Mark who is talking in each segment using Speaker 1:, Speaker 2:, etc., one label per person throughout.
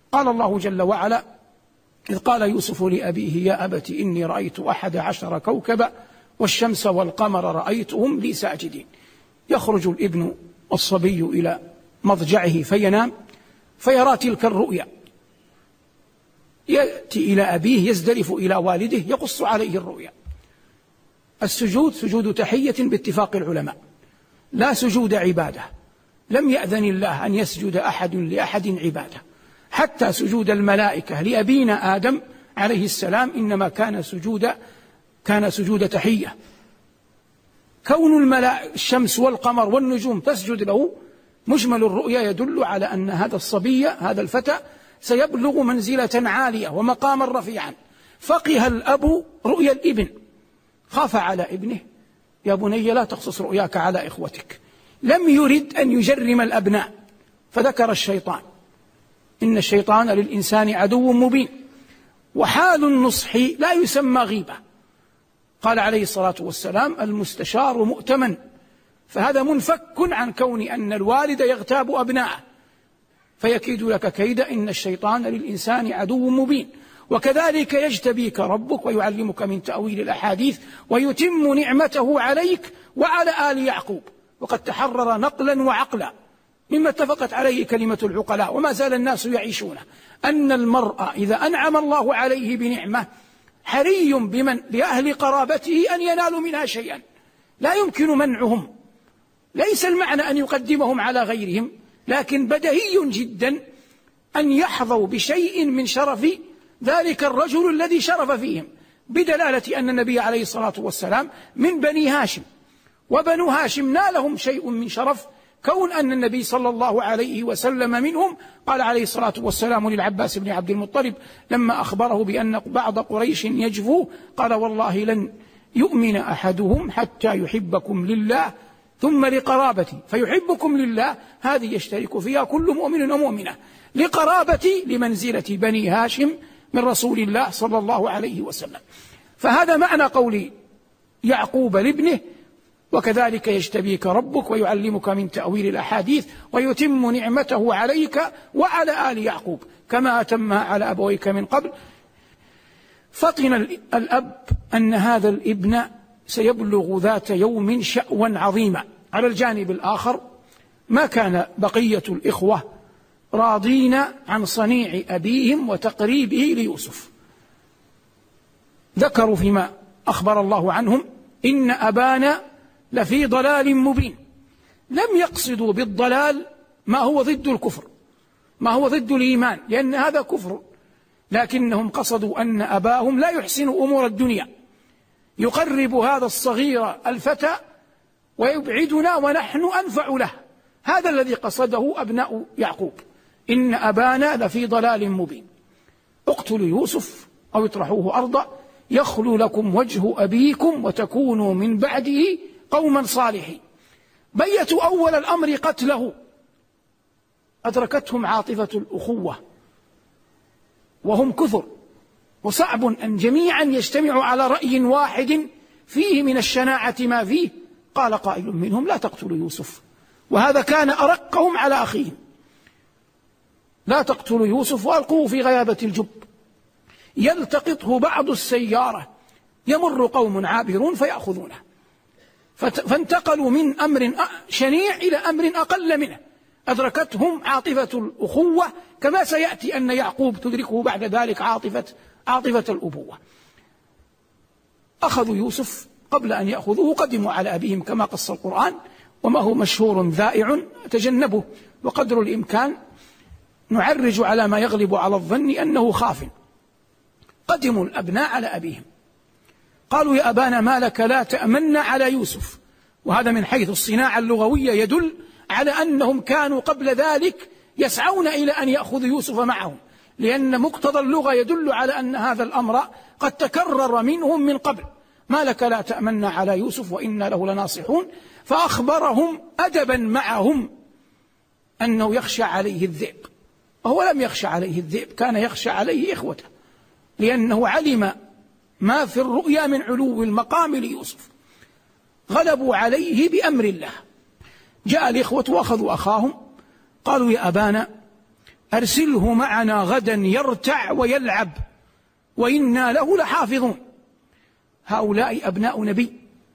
Speaker 1: قال الله جل وعلا: إذ قال يوسف لأبيه يا أبت إني رأيت 11 كوكبا والشمس والقمر رأيتهم لي ساجدين. يخرج الابن الصبي إلى مضجعه فينام فيرى تلك الرؤيا، يأتي إلى أبيه يزدلف إلى والده يقص عليه الرؤيا. السجود سجود تحية باتفاق العلماء، لا سجود عبادة، لم يأذن الله أن يسجد أحد لأحد عبادة، حتى سجود الملائكة لأبينا آدم عليه السلام إنما كان سجود تحية. كون الشمس والقمر والنجوم تسجد له مجمل الرؤيا يدل على أن هذا الصبي هذا الفتى سيبلغ منزلة عالية ومقاما رفيعا. فقه الأب رؤيا الابن، خاف على ابنه: يا بني لا تقصص رؤياك على إخوتك. لم يرد أن يجرم الأبناء، فذكر الشيطان: إن الشيطان للإنسان عدو مبين. وحال النصح لا يسمى غيبة. قال عليه الصلاة والسلام: المستشار مؤتمن. فهذا منفك عن كون أن الوالد يغتاب أبناءه فيكيد لك كيدا. إن الشيطان للإنسان عدو مبين. وكذلك يجتبيك ربك ويعلمك من تأويل الأحاديث ويتم نعمته عليك وعلى آل يعقوب. وقد تحرر نقلا وعقلا مما اتفقت عليه كلمة العقلاء وما زال الناس يعيشونه، أن المرء إذا أنعم الله عليه بنعمة حري بأهل قرابته أن ينالوا منها شيئا لا يمكن منعهم. ليس المعنى أن يقدمهم على غيرهم، لكن بديهي جدا أن يحظوا بشيء من شرف ذلك الرجل الذي شرف فيهم، بدلالة أن النبي عليه الصلاة والسلام من بني هاشم، وبنو هاشم نالهم شيء من شرف كون أن النبي صلى الله عليه وسلم منهم. قال عليه الصلاة والسلام للعباس بن عبد المطلب لما أخبره بأن بعض قريش يجفوه: قال والله لن يؤمن أحدهم حتى يحبكم لله ثم لقرابتي. فيحبكم لله هذه يشترك فيها كل مؤمن ومؤمنة، لقرابتي لمنزلة بني هاشم من رسول الله صلى الله عليه وسلم. فهذا معنى قول يعقوب لابنه: وكذلك يجتبيك ربك ويعلمك من تأويل الأحاديث ويتم نعمته عليك وعلى آل يعقوب كما أتمها على أبويك من قبل. فطن الأب أن هذا الابن سيبلغ ذات يوم شأوا عظيما. على الجانب الآخر ما كان بقية الإخوة راضين عن صنيع أبيهم وتقريبه ليوسف. ذكروا فيما أخبر الله عنهم: إن أبانا لفي ضلال مبين. لم يقصدوا بالضلال ما هو ضد الكفر، ما هو ضد الإيمان، لأن هذا كفر، لكنهم قصدوا أن أباهم لا يحسن أمور الدنيا، يقرب هذا الصغير الفتى ويبعدنا ونحن أنفع له. هذا الذي قصده أبناء يعقوب: إن أبانا لفي ضلال مبين. اقتلوا يوسف أو اطرحوه أرضا يخلو لكم وجه أبيكم وتكونوا من بعده قوما صالحين. بيتوا أول الأمر قتله، أدركتهم عاطفة الأخوة وهم كثر، وصعب أن جميعا يجتمعوا على رأي واحد فيه من الشناعة ما فيه. قال قائل منهم: لا تقتلوا يوسف، وهذا كان أرقهم على أخيهم: لا تقتلوا يوسف وألقوه في غيابة الجب يلتقطه بعض السيارة يمر قوم عابرون فيأخذونه. فانتقلوا من أمر شنيع إلى أمر أقل منه. أدركتهم عاطفة الأخوة كما سيأتي أن يعقوب تدركه بعد ذلك عاطفة الأبوة. أخذوا يوسف، قبل أن يأخذوه قدموا على أبيهم كما قص القرآن، وما هو مشهور ذائع تجنبه، وقدر الإمكان نعرج على ما يغلب على الظن أنه خاف. قدموا الأبناء على أبيهم قالوا: يا أبانا ما لك لا تأمن على يوسف. وهذا من حيث الصناعة اللغوية يدل على أنهم كانوا قبل ذلك يسعون إلى أن يأخذوا يوسف معهم، لأن مقتضى اللغة يدل على أن هذا الأمر قد تكرر منهم من قبل. ما لك لا تأمن على يوسف وإنا له لناصحون. فأخبرهم أدبا معهم أنه يخشى عليه الذئب، وهو لم يخشى عليه الذئب، كان يخشى عليه إخوته، لأنه علم ما في الرؤيا من علو المقام ليوسف. غلبوا عليه بأمر الله. جاء الإخوة وأخذوا أخاهم، قالوا: يا أبانا أرسله معنا غدا يرتع ويلعب وإنا له لحافظون. هؤلاء أبناء نبي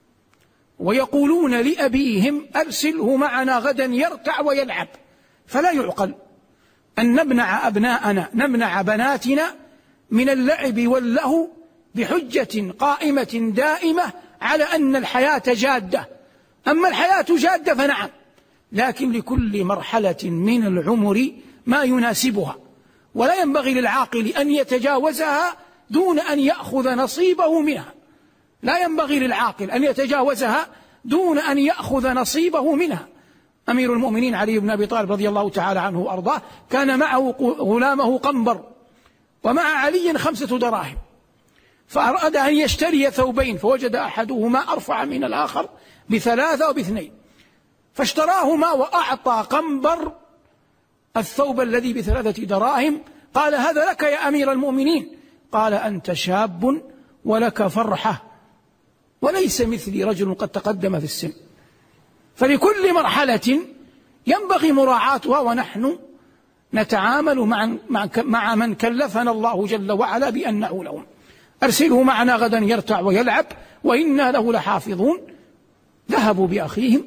Speaker 1: ويقولون لأبيهم أرسله معنا غدا يرتع ويلعب. فلا يعقل أن نمنع أبناءنا نمنع بناتنا من اللعب واللهو بحجة قائمة دائمة على أن الحياة جادة. أما الحياة جادة فنعم، لكن لكل مرحلة من العمر ما يناسبها، ولا ينبغي للعاقل أن يتجاوزها دون أن يأخذ نصيبه منها. لا ينبغي للعاقل أن يتجاوزها دون أن يأخذ نصيبه منها. أمير المؤمنين علي بن أبي طالب رضي الله تعالى عنه وأرضاه كان معه غلامه قنبر، ومع علي 5 دراهم، فأراد أن يشتري ثوبين، فوجد أحدهما أرفع من الآخر ب3 و2، فاشتراهما وأعطى قنبر الثوب الذي ب3 دراهم. قال: هذا لك يا أمير المؤمنين. قال: أنت شاب ولك فرحة، وليس مثلي رجل قد تقدم في السن. فلكل مرحلة ينبغي مراعاتها، ونحن نتعامل مع من كلفنا الله جل وعلا بأن نعولهم. أرسله معنا غدا يرتع ويلعب وإنا له لحافظون. ذهبوا بأخيهم،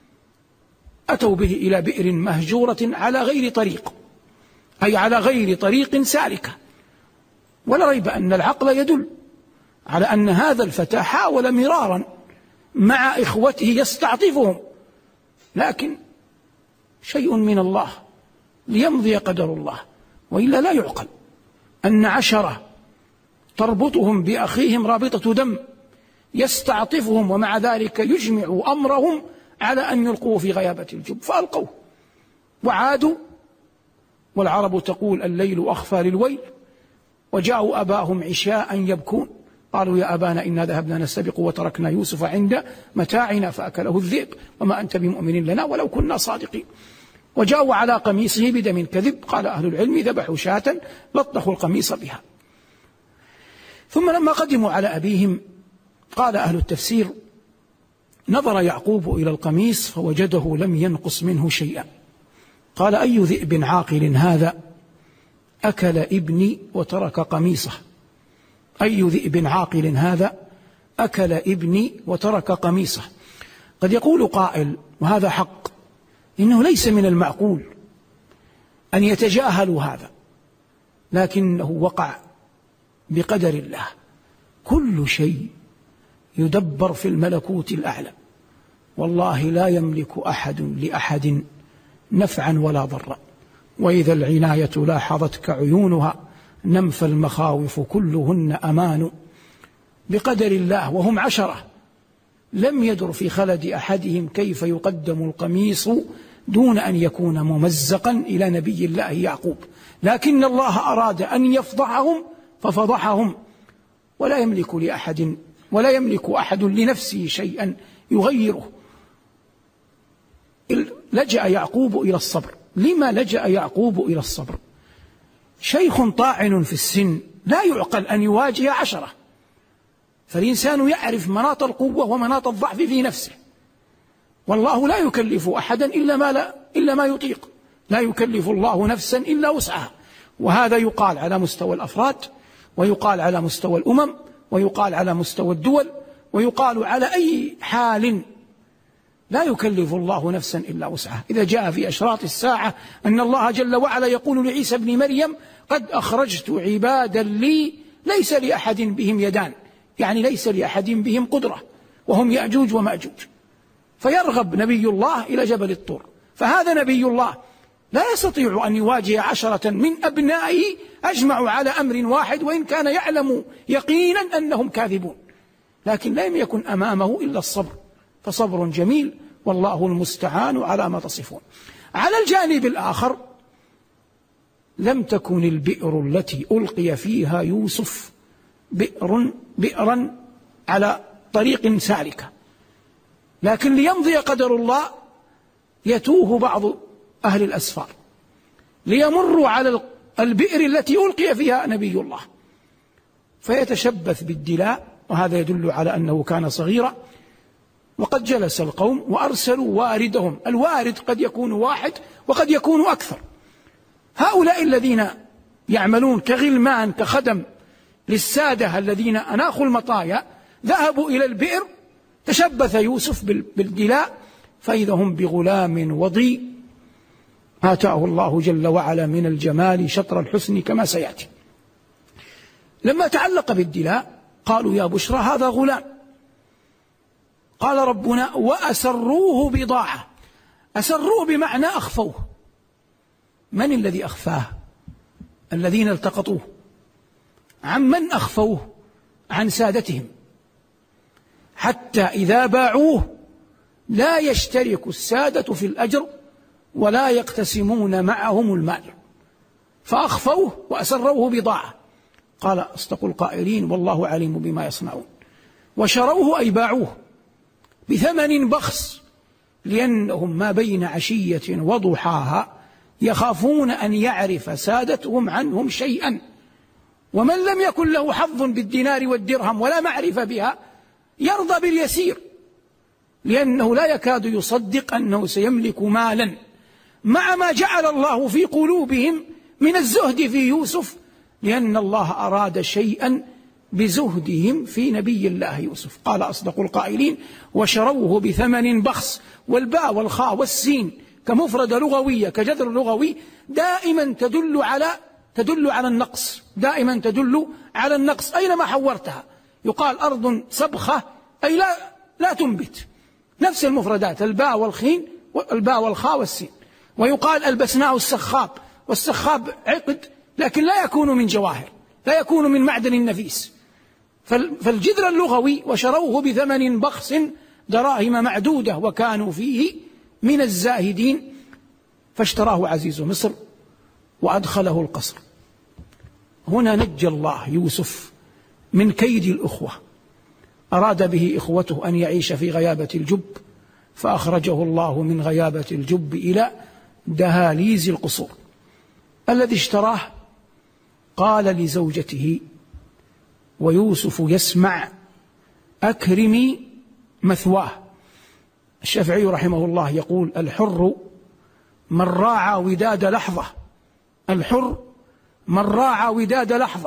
Speaker 1: أتوا به إلى بئر مهجورة على غير طريق، أي على غير طريق سالكة. ولا ريب أن العقل يدل على أن هذا الفتى حاول مرارا مع إخوته يستعطفهم، لكن شيء من الله ليمضي قدر الله، وإلا لا يعقل أن 10 تربطهم بأخيهم رابطة دم يستعطفهم، ومع ذلك يجمع أمرهم على أن يلقوه في غيابة الجب، فألقوه وعادوا. والعرب تقول: الليل أخفى للويل. وجاءوا أباهم عشاء يبكون، قالوا: يا أبانا إنا ذهبنا نستبق وتركنا يوسف عند متاعنا فأكله الذئب وما أنت بمؤمن لنا ولو كنا صادقين. وجاءوا على قميصه بدم كذب، قال أهل العلم: ذبحوا شاة لطخوا القميص بها. ثم لما قدموا على أبيهم، قال أهل التفسير: نظر يعقوب إلى القميص فوجده لم ينقص منه شيئا. قال: أي ذئب عاقل هذا أكل ابني وترك قميصه؟ أي ذئب عاقل هذا أكل ابني وترك قميصه؟ قد يقول قائل، وهذا حق، إنه ليس من المعقول أن يتجاهلوا هذا، لكنه وقع بقدر الله. كل شيء يدبر في الملكوت الأعلى، والله لا يملك أحد لأحد نفعا ولا ضرا. وإذا العناية لاحظتك عيونها نمف المخاوف كلهن أمان. بقدر الله، وهم 10 لم يدر في خلد أحدهم كيف يقدم القميص دون أن يكون ممزقا إلى نبي الله يعقوب، لكن الله أراد أن يفضحهم ففضحهم. ولا يملك أحد لنفسه شيئا يغيره. لجأ يعقوب إلى الصبر. لما لجأ يعقوب إلى الصبر؟ شيخ طاعن في السن لا يعقل أن يواجه 10، فالإنسان يعرف مناط القوة ومناط الضعف في نفسه، والله لا يكلف أحدا إلا ما يطيق، لا يكلف الله نفسا إلا وسعها. وهذا يقال على مستوى الأفراد، ويقال على مستوى الأمم، ويقال على مستوى الدول، ويقال على أي حال. لا يكلف الله نفسا إلا وسعها. إذا جاء في أشراط الساعة أن الله جل وعلا يقول لعيسى بن مريم: قد أخرجت عبادا لي ليس لأحد بهم يدان، يعني ليس لأحد بهم قدرة، وهم يأجوج ومأجوج. فيرغب نبي الله إلى جبل الطور، فهذا نبي الله لا يستطيع أن يواجه 10 من أبنائه أجمعوا على أمر واحد، وإن كان يعلم يقينا أنهم كاذبون، لكن لم يكن أمامه إلا الصبر، فصبر جميل والله المستعان على ما تصفون. على الجانب الآخر، لم تكن البئر التي ألقي فيها يوسف بئرا على طريق سالكة، لكن ليمضي قدر الله يتوه بعض أهل الأسفار ليمروا على البئر التي ألقي فيها نبي الله فيتشبث بالدلاء، وهذا يدل على أنه كان صغيرا. وقد جلس القوم وأرسلوا واردهم. الوارد قد يكون 1 وقد يكون أكثر، هؤلاء الذين يعملون كغلمان كخدم للسادة الذين أناخوا المطايا ذهبوا إلى البئر، تشبث يوسف بالدلاء فإذا هم بغلام وضيء آتاه الله جل وعلا من الجمال شطر الحسن كما سيأتي. لما تعلق بالدلاء قالوا يا بشرى هذا غلام. قال ربنا وأسروه بضاعة. أسروه بمعنى أخفوه. من الذي أخفاه؟ الذين التقطوه. عن من أخفوه؟ عن سادتهم، حتى إذا باعوه لا يشترك السادة في الأجر ولا يقتسمون معهم المال، فأخفوه وأسروه بضاعة. قال أصدق القائلين والله عليم بما يصنعون. وشروه أي باعوه بثمن بخس، لأنهم ما بين عشية وضحاها يخافون أن يعرف سادتهم عنهم شيئا، ومن لم يكن له حظ بالدينار والدرهم ولا معرفة بها يرضى باليسير، لأنه لا يكاد يصدق أنه سيملك مالا، مع ما جعل الله في قلوبهم من الزهد في يوسف، لأن الله أراد شيئا بزهدهم في نبي الله يوسف. قال أصدق القائلين وشروه بثمن بخس. والباء والخاء والسين كمفرد لغوية كجذر لغوي دائما تدل على النقص، دائما تدل على النقص أينما حورتها. يقال أرض سبخة أي لا تنبت، نفس المفردات الباء والخين والباء والخاء والسين. ويقال البسناء السخاب، والسخاب عقد لكن لا يكون من جواهر، لا يكون من معدن نفيس. فالجذر اللغوي وشروه بثمن بخس دراهم معدودة وكانوا فيه من الزاهدين، فاشتراه عزيز مصر وأدخله القصر. هنا نجى الله يوسف من كيد الأخوة، أراد به إخوته أن يعيش في غيابة الجب، فأخرجه الله من غيابة الجب إلى دهاليز القصور. الذي اشتراه قال لزوجته ويوسف يسمع أكرمي مثواه. الشافعي رحمه الله يقول الحر من راعى وداد لحظة، الحر من راعى وداد لحظة،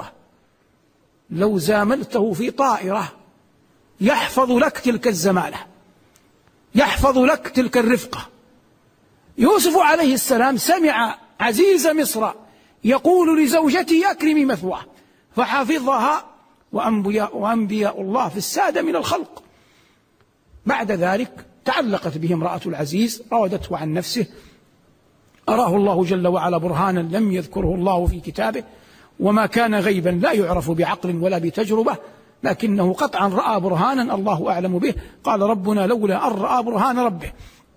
Speaker 1: لو زاملته في طائرة يحفظ لك تلك الزمالة، يحفظ لك تلك الرفقة. يوسف عليه السلام سمع عزيز مصر يقول لزوجته أكرمي مثواه، فحفظها، وأنبياء الله في السادة من الخلق. بعد ذلك تعلقت به امرأة العزيز، راودته عن نفسه، أراه الله جل وعلا برهانا لم يذكره الله في كتابه، وما كان غيبا لا يعرف بعقل ولا بتجربة، لكنه قطعا رأى برهانا الله أعلم به. قال ربنا لولا أن رأى برهان ربه.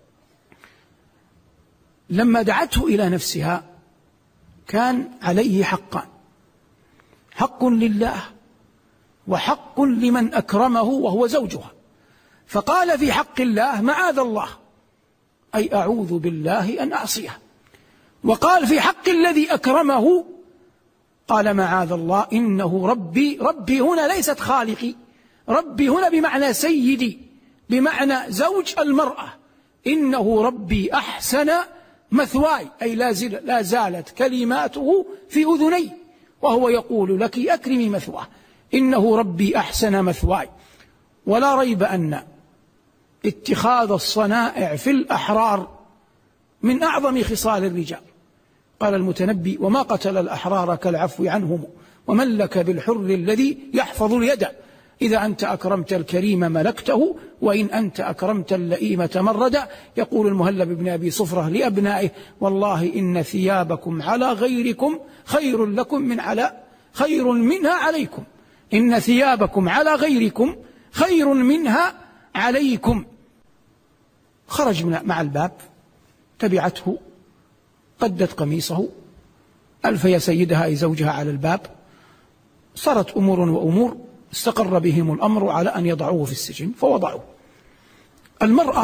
Speaker 1: لما دعته إلى نفسها كان عليه حقان، حق لله وحق لمن أكرمه وهو زوجها. فقال في حق الله معاذ الله، أي أعوذ بالله أن أعصيه. وقال في حق الذي أكرمه قال معاذ الله إنه ربي. ربي هنا ليست خالقي، ربي هنا بمعنى سيدي، بمعنى زوج المرأة. إنه ربي أحسن مثواي، أي لا زالت كلماته في أذني وهو يقول لك أكرمي مثواه. إنه ربي أحسن مثواي. ولا ريب أن اتخاذ الصنائع في الأحرار من أعظم خصال الرجال. قال المتنبي وما قتل الأحرار كالعفو عنهم، ومن لك بالحر الذي يحفظ اليد. إذا أنت أكرمت الكريم ملكته، وإن أنت أكرمت اللئيم تمردا. يقول المهلب بن أبي صفرة لأبنائه والله إن ثيابكم على غيركم خير لكم من خير منها عليكم. إن ثيابكم على غيركم خير منها عليكم. خرج مع الباب، تبعته، قدت قميصه، ألف يا سيدها أي زوجها على الباب. صارت أمور وأمور، استقر بهم الأمر على أن يضعوه في السجن فوضعوه. المرأة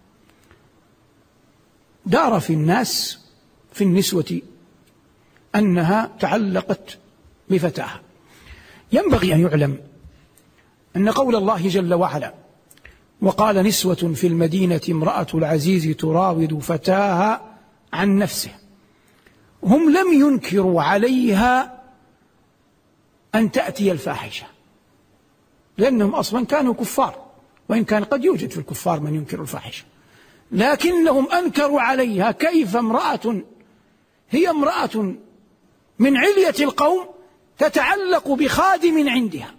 Speaker 1: دار في الناس في النسوة أنها تعلقت بفتاها. ينبغي أن يعلم أن قول الله جل وعلا وقال نسوة في المدينة امرأة العزيز تراود فتاها عن نفسه، هم لم ينكروا عليها أن تأتي الفاحشة، لأنهم أصلا كانوا كفار، وإن كان قد يوجد في الكفار من ينكر الفاحشة، لكنهم أنكروا عليها. كيف امرأة هي امرأة من علية القوم تتعلق بخادم عندها،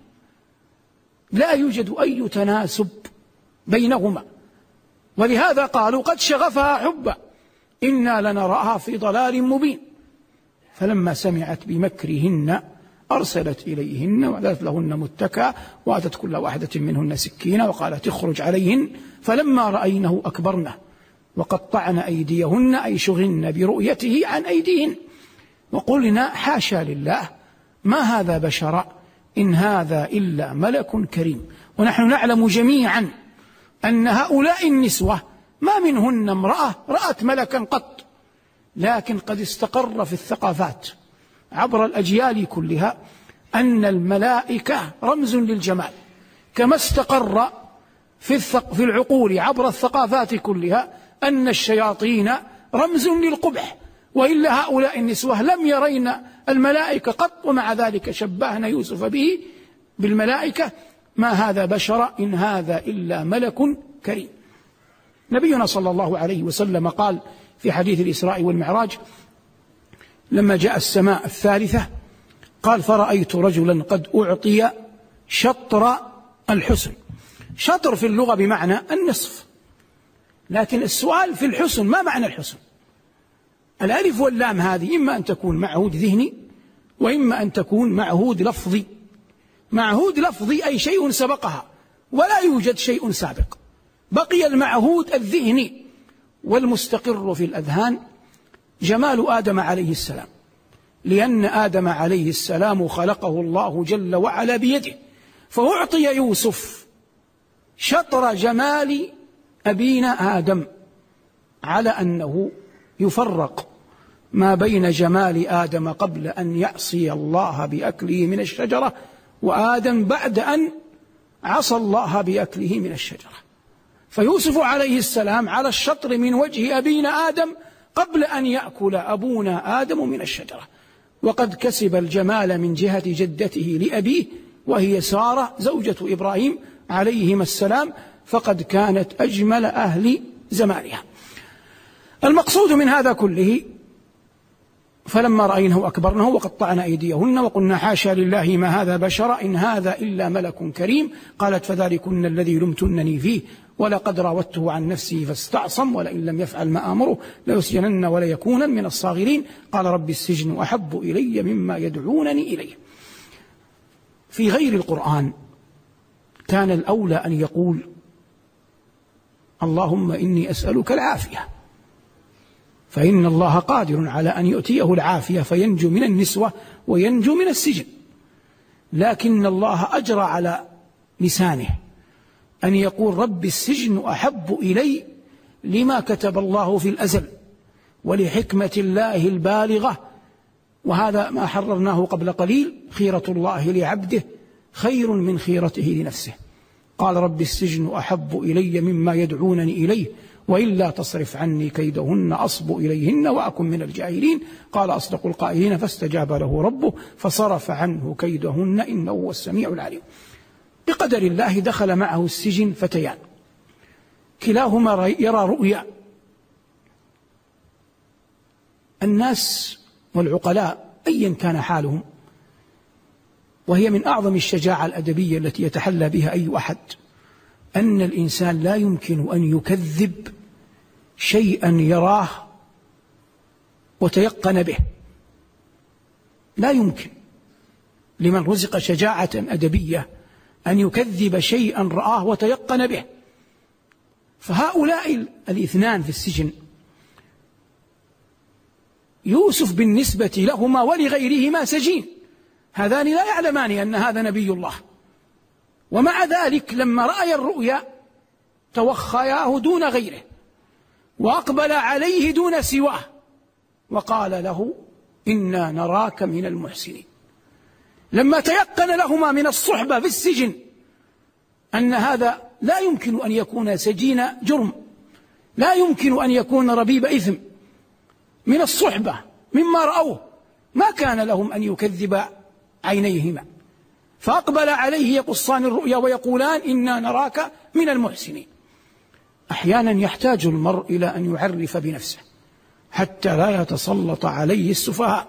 Speaker 1: لا يوجد أي تناسب بينهما، ولهذا قالوا قد شغفها حبا إنا لنراها في ضلال مبين. فلما سمعت بمكرهن أرسلت إليهن وأعدت لهن متكأ وآتت كل واحدة منهن سكينا وقالت اخرج عليهن، فلما رأينه أكبرنه وقطعن أيديهن أي شغلن برؤيته عن أيديهن، وقلنا حاشا لله ما هذا بشرا إن هذا إلا ملك كريم. ونحن نعلم جميعا أن هؤلاء النسوة ما منهن امرأة رأت ملكا قط، لكن قد استقر في الثقافات عبر الأجيال كلها أن الملائكة رمز للجمال، كما استقر في العقول عبر الثقافات كلها أن الشياطين رمز للقبح، وإلا هؤلاء النسوة لم يرين الملائكة قط، ومع ذلك شبهن يوسف به بالملائكة. ما هذا بشر إن هذا إلا ملك كريم. نبينا صلى الله عليه وسلم قال في حديث الإسراء والمعراج لما جاء السماء الثالثة قال فرأيت رجلا قد أعطي شطر الحسن. شطر في اللغة بمعنى النصف، لكن السؤال في الحسن ما معنى الحسن؟ الألف واللام هذه إما أن تكون معهود ذهني وإما أن تكون معهود لفظي. معهود لفظي أي شيء سبقها، ولا يوجد شيء سابق، بقي المعهود الذهني. والمستقر في الأذهان جمال آدم عليه السلام، لأن آدم عليه السلام خلقه الله جل وعلا بيده، فأعطي يوسف شطر جمال أبينا آدم، على أنه يفرق ما بين جمال آدم قبل أن يعصي الله بأكله من الشجرة، وآدم بعد أن عصى الله بأكله من الشجرة. فيوسف عليه السلام على الشطر من وجه أبينا آدم قبل أن يأكل أبونا آدم من الشجرة، وقد كسب الجمال من جهة جدته لأبيه وهي سارة زوجة إبراهيم عليهما السلام، فقد كانت أجمل أهل زمانها. المقصود من هذا كله فلما رأينه أكبرنه وقطعن أيديهن وقلنا حاشا لله ما هذا بشر إن هذا إلا ملك كريم. قالت فذلكن الذي لمتنني فيه ولقد راودته عن نفسه فاستعصم ولئن لم يفعل ما آمره ليسجنن وليكونن من الصاغرين. قال رب السجن أحب إلي مما يدعونني إليه. في غير القرآن كان الأولى أن يقول اللهم إني أسألك العافية، فإن الله قادر على أن يؤتيه العافية فينجو من النسوة وينجو من السجن، لكن الله أجرى على لسانه أن يقول رب السجن أحب إلي لما كتب الله في الأزل ولحكمة الله البالغة، وهذا ما حررناه قبل قليل خيرة الله لعبده خير من خيرته لنفسه. قال رب السجن أحب إلي مما يدعونني إليه وإلا تصرف عني كيدهن أصب إليهن وأكن من الجاهلين. قال أصدق القائلين فاستجاب له ربه فصرف عنه كيدهن إنه هو السميع العليم. بقدر الله دخل معه السجن فتيان كلاهما يرى رؤيا. الناس والعقلاء أيا كان حالهم، وهي من أعظم الشجاعة الأدبية التي يتحلى بها أي أحد، أن الإنسان لا يمكن أن يكذب شيئا يراه وتيقن به، لا يمكن لمن رزق شجاعة أدبية أن يكذب شيئا رآه وتيقن به. فهؤلاء الاثنان في السجن يوسف بالنسبة لهما ولغيرهما سجين، هذان لا يعلمان أن هذا نبي الله، ومع ذلك لما رأي الرؤيا توخياه دون غيره وأقبل عليه دون سواه وقال له إنا نراك من المحسنين. لما تيقن لهما من الصحبة في السجن أن هذا لا يمكن أن يكون سجين جرم، لا يمكن أن يكون ربيب إثم، من الصحبة مما رأوه، ما كان لهم أن يكذب عينيهما، فأقبل عليه يقصان الرؤيا ويقولان إنا نراك من المحسنين. أحيانا يحتاج المرء إلى أن يعرف بنفسه حتى لا يتسلط عليه السفهاء.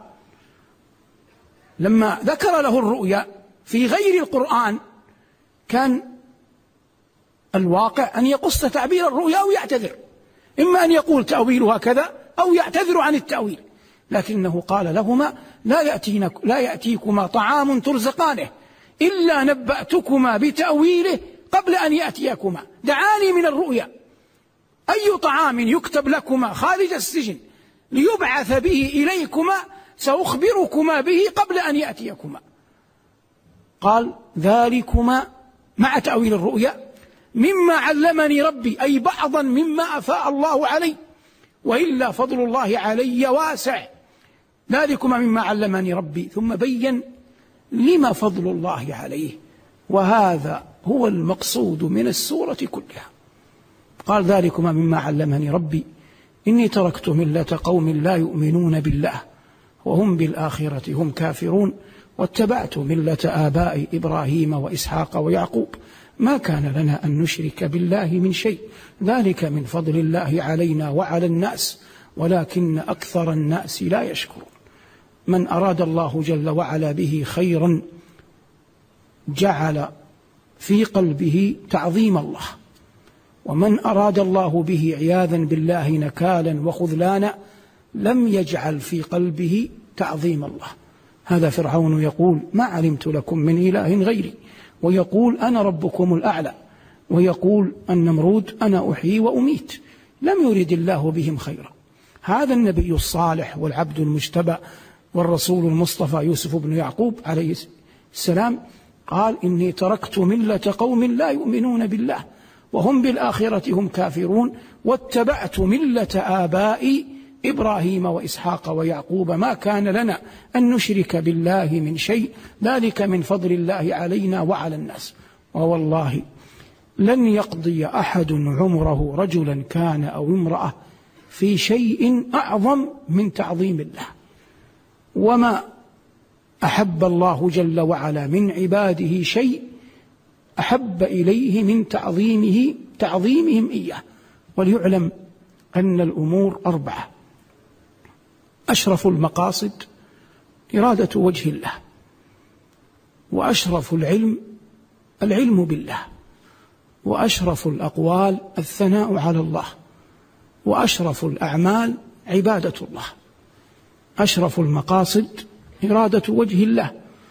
Speaker 1: لما ذكر له الرؤيا في غير القرآن كان الواقع أن يقص تعبير الرؤيا أو يعتذر، إما أن يقول تأويلها كذا أو يعتذر عن التأويل، لكنه قال لهما لا يأتيكما طعام ترزقانه إلا نبأتكما بتأويله قبل أن يأتيكما. دعاني من الرؤيا، أي طعام يكتب لكما خارج السجن ليبعث به إليكما سأخبركما به قبل أن يأتيكما. قال ذلكما مع تأويل الرؤيا مما علمني ربي، أي بعضا مما أفاء الله علي، وإلا فضل الله علي واسع. ذلكما مما علمني ربي، ثم بين لما فضل الله عليه، وهذا هو المقصود من السورة كلها. قال ذلكما مما علمني ربي إني تركت ملة قوم لا يؤمنون بالله وهم بالآخرة هم كافرون واتبعت ملة آبائي إبراهيم وإسحاق ويعقوب ما كان لنا أن نشرك بالله من شيء ذلك من فضل الله علينا وعلى الناس ولكن أكثر الناس لا يشكرون. من أراد الله جل وعلا به خيرا جعل في قلبه تعظيم الله، ومن أراد الله به عياذا بالله نكالا وخذلانا لم يجعل في قلبه تعظيم الله. هذا فرعون يقول ما علمت لكم من إله غيري، ويقول أنا ربكم الأعلى، ويقول النمرود أنا أحيي وأميت. لم يرد الله بهم خيرا. هذا النبي الصالح والعبد المجتبى والرسول المصطفى يوسف بن يعقوب عليه السلام قال إني تركت ملة قوم لا يؤمنون بالله وهم بالآخرة هم كافرون واتبعت ملة آبائي إبراهيم وإسحاق ويعقوب ما كان لنا أن نشرك بالله من شيء ذلك من فضل الله علينا وعلى الناس. ووالله لن يقضي أحد عمره رجلا كان أو امرأة في شيء أعظم من تعظيم الله. وما أحب الله جل وعلا من عباده شيء أحب إليه من تعظيمهم إياه. وليعلم أن الأمور 4: أشرف المقاصد إرادة وجه الله، وأشرف العلم بالله، وأشرف الأقوال الثناء على الله، وأشرف الأعمال عبادة الله. أشرف المقاصد إرادة وجه الله،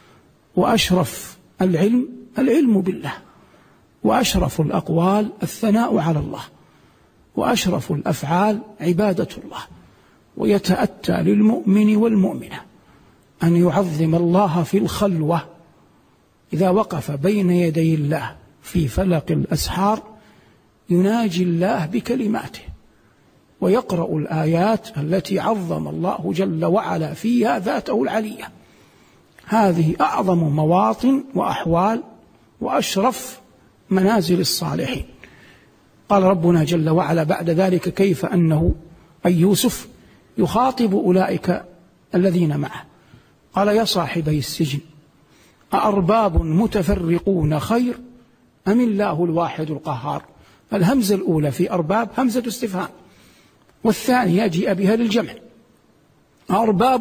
Speaker 1: وأشرف العلم بالله، وأشرف الأقوال الثناء على الله، وأشرف الأفعال عبادة الله. ويتأتى للمؤمن والمؤمنة أن يعظم الله في الخلوة إذا وقف بين يدي الله في فلق الأسحار يناجي الله بكلماته ويقرأ الآيات التي عظم الله جل وعلا فيها ذاته العلية. هذه أعظم مواطن وأحوال وأشرف منازل الصالحين. قال ربنا جل وعلا بعد ذلك كيف أنه أي يوسف يخاطب أولئك الذين معه قال يا صاحبي السجن أأرباب متفرقون خير أم الله الواحد القهار. الهمزة الأولى في أرباب همزة استفهام، والثانية جيء بها للجمع. أرباب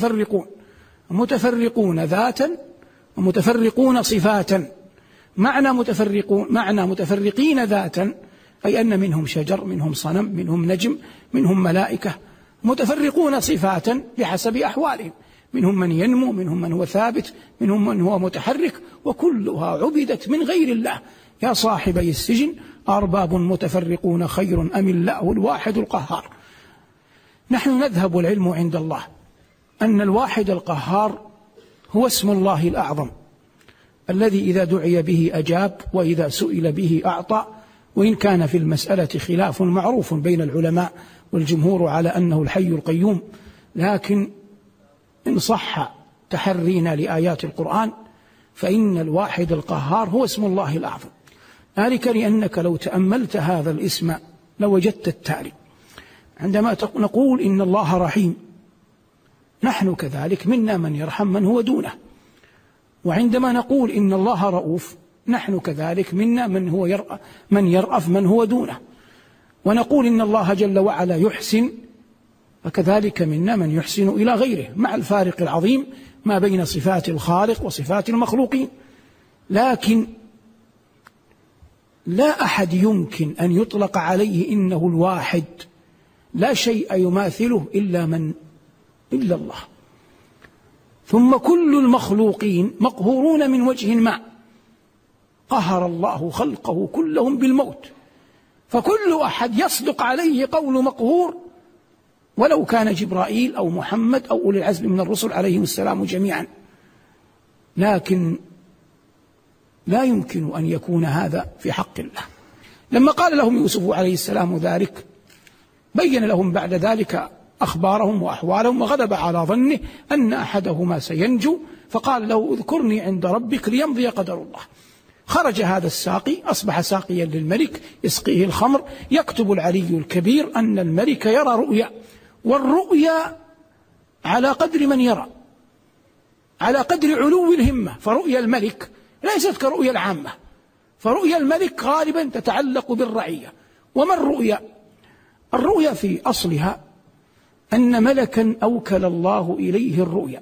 Speaker 1: متفرقون ذاتا ومتفرقون صفاتا. معنى متفرقين ذاتا أي أن منهم شجر، منهم صنم، منهم نجم، منهم ملائكة. متفرقون صفاتا بحسب أحوالهم، منهم من ينمو، منهم من هو ثابت، منهم من هو متحرك، وكلها عبدت من غير الله. يا صاحبي السجن أرباب متفرقون خير أم الله الواحد القهار. نحن نذهب العلم عند الله أن الواحد القهار هو اسم الله الأعظم الذي إذا دعي به أجاب وإذا سئل به أعطى. وإن كان في المسألة خلاف معروف بين العلماء والجمهور على أنه الحي القيوم، لكن إن صح تحرينا لآيات القرآن فإن الواحد القهار هو اسم الله الأعظم. ذلك لأنك لو تأملت هذا الاسم لوجدت التالي: عندما نقول إن الله رحيم نحن كذلك منا من يرحم من هو دونه، وعندما نقول إن الله رؤوف نحن كذلك منا من يرأف من هو دونه، ونقول إن الله جل وعلا يحسن فكذلك منا من يحسن إلى غيره، مع الفارق العظيم ما بين صفات الخالق وصفات المخلوقين. لكن لا أحد يمكن أن يطلق عليه إنه الواحد لا شيء يماثله إلا الله. ثم كل المخلوقين مقهورون من وجه ما، قهر الله خلقه كلهم بالموت، فكل أحد يصدق عليه قول مقهور ولو كان جبرائيل أو محمد أو أولي العزم من الرسل عليهم السلام جميعا. لكن لا يمكن أن يكون هذا في حق الله. لما قال لهم يوسف عليه السلام ذلك بين لهم بعد ذلك أخبارهم وأحوالهم، وغلب على ظنه أن أحدهما سينجو، فقال له اذكرني عند ربك ليمضي قدر الله. خرج هذا الساقي أصبح ساقيا للملك يسقيه الخمر. يكتب العلي الكبير أن الملك يرى رؤيا، والرؤيا على قدر من يرى، على قدر علو الهمة. فرؤيا الملك ليست كرؤيا العامة، فرؤيا الملك غالبا تتعلق بالرعية. وما الرؤيا؟ الرؤيا في أصلها أن ملكا أوكل الله إليه الرؤيا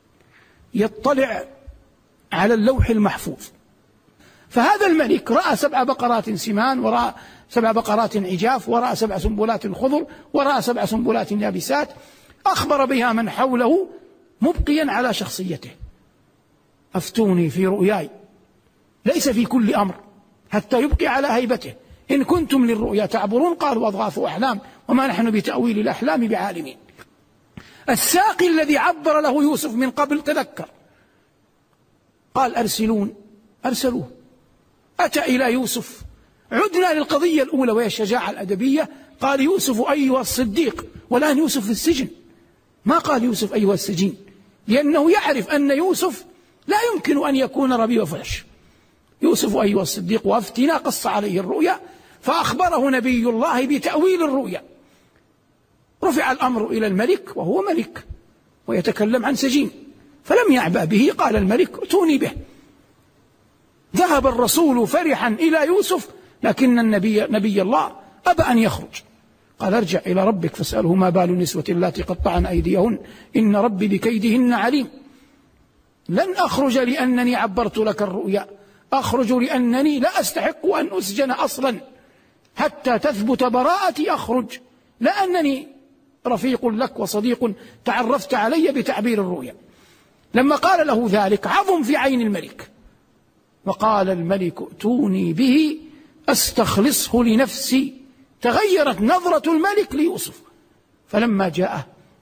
Speaker 1: يطلع على اللوح المحفوظ، فهذا الملك رأى 7 بقرات سمان، ورأى 7 بقرات عجاف، ورأى 7 سنبلات خضر، ورأى 7 سنبلات يابسات، أخبر بها من حوله مبقيا على شخصيته. أفتوني في رؤياي، ليس في كل أمر حتى يبقي على هيبته. إن كنتم للرؤيا تعبرون قالوا أضغاث أحلام وما نحن بتأويل الأحلام بعالمين. الساقي الذي عبر له يوسف من قبل تذكر، قال أرسلوه. أتى إلى يوسف. عدنا للقضية الأولى وهي الشجاعة الأدبية. قال يوسف أيها الصديق، والآن يوسف في السجن. ما قال يوسف أيها السجين، لأنه يعرف أن يوسف لا يمكن أن يكون ربي وفحش. يوسف أيها الصديق وافتنا، قص عليه الرؤيا فأخبره نبي الله بتأويل الرؤيا. رفع الأمر إلى الملك وهو ملك ويتكلم عن سجين، فلم يعبأ به. قال الملك ائتوني به. ذهب الرسول فرحا إلى يوسف، لكن نبي الله أبى أن يخرج. قال ارجع إلى ربك فاسأله ما بال النسوة اللاتي قطعن أيديهن إن ربي بكيدهن عليم. لن أخرج لأنني عبرت لك الرؤيا، أخرج لأنني لا أستحق أن أسجن أصلا حتى تثبت براءتي. أخرج لأنني رفيق لك وصديق تعرفت علي بتعبير الرؤيا. لما قال له ذلك عظم في عين الملك، وقال الملك ائتوني به أستخلصه لنفسي. تغيرت نظرة الملك ليوسف، فلما جاءه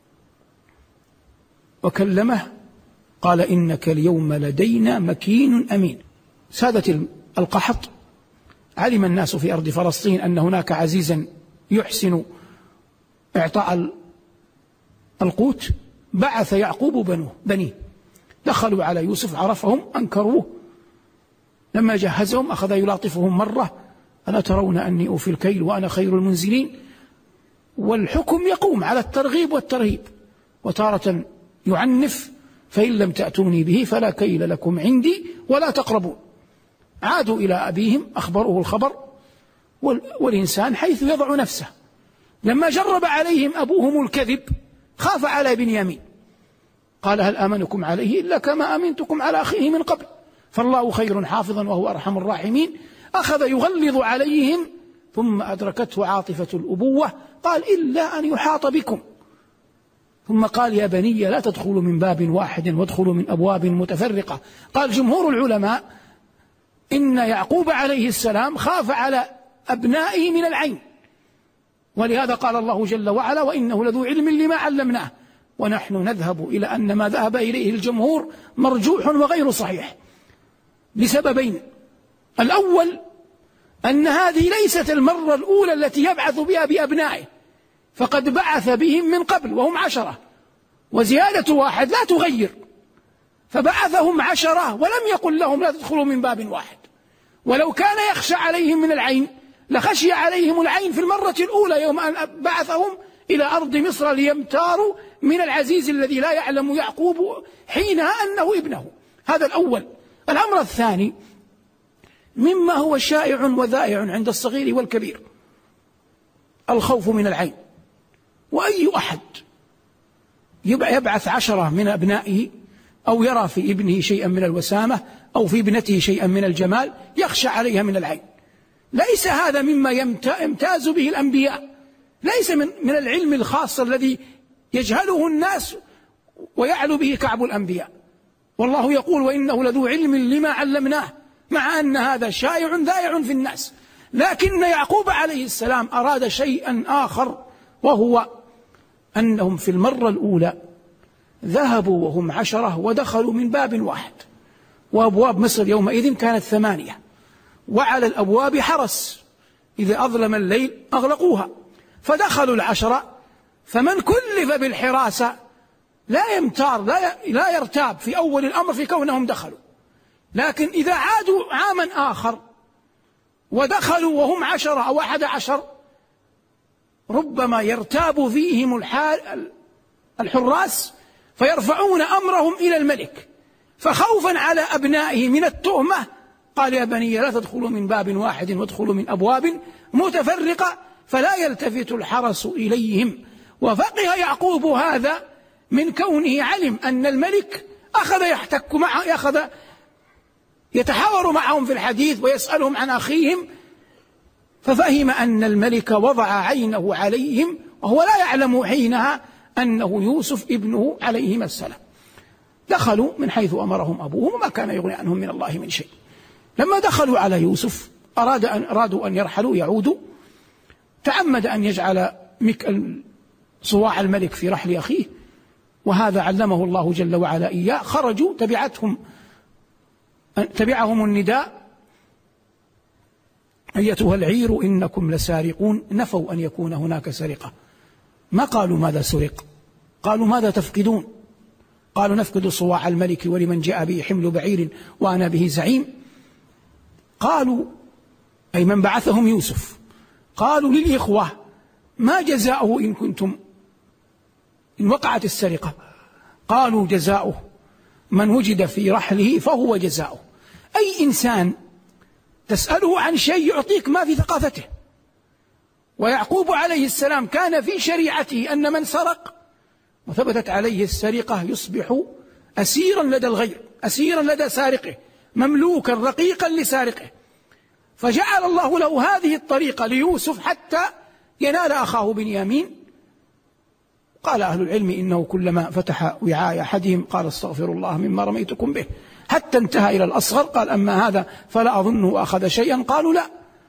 Speaker 1: وكلمه قال إنك اليوم لدينا مكين أمين. سادة القحط، علم الناس في أرض فلسطين أن هناك عزيزا يحسن إعطاء القوت. بعث يعقوب بنيه، دخلوا على يوسف عرفهم أنكروه. لما جهزهم أخذ يلاطفهم مرة، ألا ترون أني أوفي الكيل وأنا خير المنزلين. والحكم يقوم على الترغيب والترهيب، وتارة يعنف فإن لم تأتوني به فلا كيل لكم عندي ولا تقربون. عادوا إلى أبيهم أخبروه الخبر، والإنسان حيث يضع نفسه. لما جرب عليهم أبوهم الكذب خاف على بنيامين، قال هل آمنكم عليه إلا كما أمنتكم على أخيه من قبل فالله خير حافظا وهو أرحم الراحمين. أخذ يغلظ عليهم، ثم أدركته عاطفة الأبوة، قال إلا أن يحاط بكم. ثم قال يا بني لا تدخلوا من باب واحد وادخلوا من أبواب متفرقة. قال جمهور العلماء إن يعقوب عليه السلام خاف على أبنائه من العين، ولهذا قال الله جل وعلا وإنه لذو علم لما علمناه. ونحن نذهب إلى أن ما ذهب إليه الجمهور مرجوح وغير صحيح لسببين. الأول أن هذه ليست المرة الأولى التي يبعث بها بأبنائه، فقد بعث بهم من قبل وهم 10، وزيادة 1 لا تغير، فبعثهم 10 ولم يقل لهم لا تدخلوا من باب واحد. ولو كان يخشى عليهم من العين لخشي عليهم العين في المرة الأولى يوم أن بعثهم إلى أرض مصر ليمتاروا من العزيز الذي لا يعلم يعقوب حينها أنه ابنه. هذا الأول. الأمر الثاني مما هو شائع وذائع عند الصغير والكبير الخوف من العين. وأي أحد يبعث 10 من أبنائه أو يرى في ابنه شيئا من الوسامة أو في ابنته شيئا من الجمال يخشى عليها من العين. ليس هذا مما يمتاز به الأنبياء، ليس من العلم الخاص الذي يجهله الناس ويعلو به كعب الأنبياء. والله يقول وإنه لذو علم لما علمناه، مع أن هذا شائع ذائع في الناس. لكن يعقوب عليه السلام أراد شيئا آخر، وهو أنهم في المرة الأولى ذهبوا وهم 10 ودخلوا من باب واحد، وأبواب مصر يومئذ كانت 8، وعلى الأبواب حرس، إذا أظلم الليل أغلقوها، فدخلوا 10. فمن كلف بالحراسة لا يمتار لا يرتاب في أول الأمر في كونهم دخلوا. لكن إذا عادوا عاما آخر ودخلوا وهم 10 أو 11 ربما يرتاب فيهم الحراس فيرفعون أمرهم إلى الملك، فخوفا على أبنائه من التهمة قال يا بني لا تدخلوا من باب واحد وادخلوا من أبواب متفرقة فلا يلتفت الحرس إليهم. وفقه يعقوب هذا من كونه علم أن الملك أخذ يتحاور معهم في الحديث ويسألهم عن أخيهم، ففهم أن الملك وضع عينه عليهم وهو لا يعلم حينها أنه يوسف ابنه عليهما السلام. دخلوا من حيث أمرهم أبوهم وما كان يغني عنهم من الله من شيء. لما دخلوا على يوسف أرادوا أن يرحلوا يعودوا، تعمد أن يجعل صواع الملك في رحل أخيه، وهذا علمه الله جل وعلا إياه. خرجوا تبعهم النداء أيتها العير إنكم لسارقون، نفوا أن يكون هناك سرقة، ما قالوا ماذا سرق، قالوا ماذا تفقدون، قالوا نفقد صواع الملك ولمن جاء به حمل بعير وأنا به زعيم. قالوا أي من بعثهم يوسف، قالوا للإخوة ما جزاؤه إن وقعت السرقة؟ قالوا جزاؤه من وجد في رحله فهو جزاؤه. أي إنسان تسأله عن شيء يعطيك ما في ثقافته. ويعقوب عليه السلام كان في شريعته أن من سرق وثبتت عليه السرقة يصبح أسيرا لدى الغير، أسيرا لدى سارقه، مملوكا رقيقا لسارقه. فجعل الله له هذه الطريقة ليوسف حتى ينال أخاه بنيامين. قال أهل العلم إنه كلما فتح وعاء أحدهم قال استغفر الله مما رميتكم به، حتى انتهى إلى الأصغر قال أما هذا فلا أظنه أخذ شيئا، قالوا لا،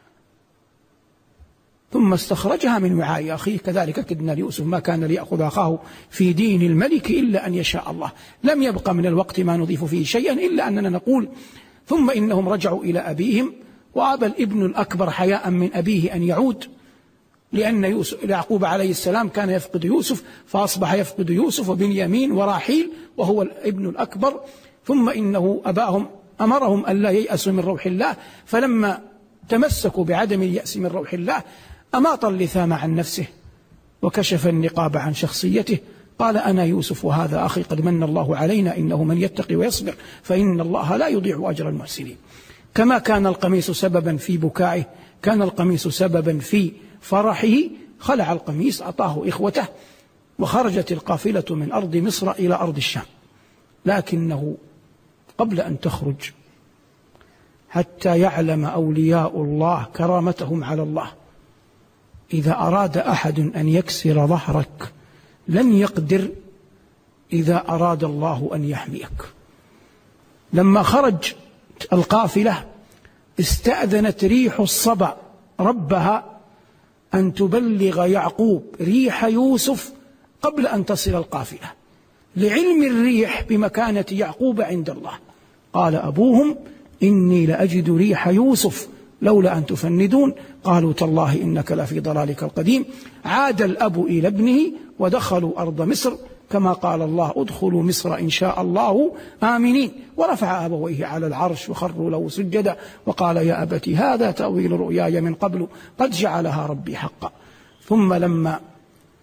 Speaker 1: ثم استخرجها من وعاء أخيه. كذلك كدنا ليوسف ما كان ليأخذ أخاه في دين الملك إلا أن يشاء الله. لم يبقى من الوقت ما نضيف فيه شيئا إلا أننا نقول ثم إنهم رجعوا إلى أبيهم، وأبى الابن الأكبر حياء من أبيه أن يعود، لأن يعقوب عليه السلام كان يفقد يوسف فأصبح يفقد يوسف وبنيامين وراحيل وهو الابن الأكبر. ثم إنه أباهم أمرهم أن لا ييأسوا من روح الله، فلما تمسكوا بعدم اليأس من روح الله أماط اللثام عن نفسه وكشف النقاب عن شخصيته، قال أنا يوسف وهذا أخي قد من الله علينا إنه من يتقي ويصبر فإن الله لا يضيع أجر المحسنين. كما كان القميص سببا في بكائه كان القميص سببا في فرحه، خلع القميص أعطاه إخوته وخرجت القافلة من أرض مصر إلى أرض الشام. لكنه قبل أن تخرج حتى يعلم أولياء الله كرامتهم على الله، إذا أراد أحد أن يكسر ظهرك لن يقدر إذا أراد الله أن يحميك. لما خرج القافلة استأذنت ريح الصبا ربها أن تبلغ يعقوب ريح يوسف قبل أن تصل القافلة، لعلم الريح بمكانة يعقوب عند الله. قال أبوهم إني لأجد ريح يوسف لولا أن تفندون، قالوا تالله إنك لفي ضلالك القديم. عاد الأب إلى ابنه ودخلوا أرض مصر كما قال الله ادخلوا مصر إن شاء الله آمنين، ورفع أبويه على العرش وخروا له سجدا وقال يا أبت هذا تأويل رؤياي من قبل قد جعلها ربي حقا. ثم لما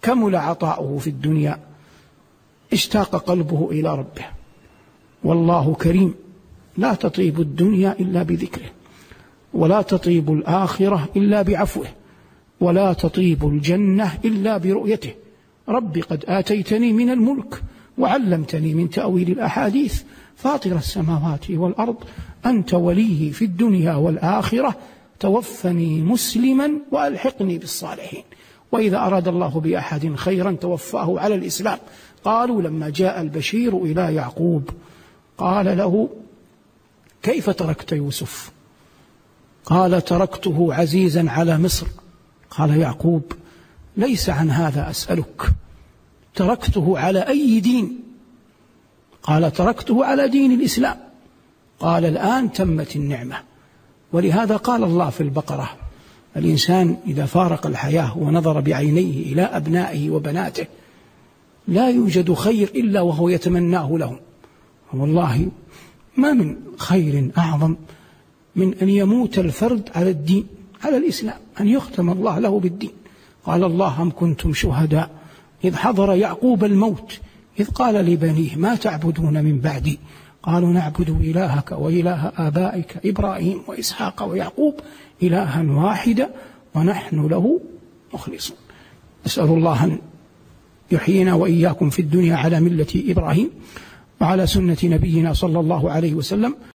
Speaker 1: كمل عطاؤه في الدنيا اشتاق قلبه إلى ربه. والله كريم، لا تطيب الدنيا إلا بذكره، ولا تطيب الآخرة إلا بعفوه، ولا تطيب الجنة إلا برؤيته. رب قد آتيتني من الملك وعلمتني من تأويل الأحاديث، فاطر السماوات والأرض، أنت ولي في الدنيا والآخرة، توفني مسلما وألحقني بالصالحين. وإذا أراد الله بأحد خيرا توفاه على الإسلام. قالوا لما جاء البشير إلى يعقوب قال له: كيف تركت يوسف؟ قال: تركته عزيزا على مصر. قال يعقوب: ليس عن هذا أسألك، تركته على أي دين؟ قال: تركته على دين الإسلام. قال: الآن تمت النعمة. ولهذا قال الله في البقرة: الإنسان إذا فارق الحياة ونظر بعينيه إلى أبنائه وبناته لا يوجد خير إلا وهو يتمناه لهم. والله ما من خير أعظم من أن يموت الفرد على الدين، على الإسلام، أن يختم الله له بالدين. قال الله: أم كنتم شهداء إذ حضر يعقوب الموت إذ قال لبنيه ما تعبدون من بعدي؟ قالوا نعبد إلهك وإله آبائك إبراهيم وإسحاق ويعقوب إلها واحدا ونحن له مخلصون. أسأل الله أن يحيينا وإياكم في الدنيا على ملة إبراهيم وعلى سنة نبينا صلى الله عليه وسلم.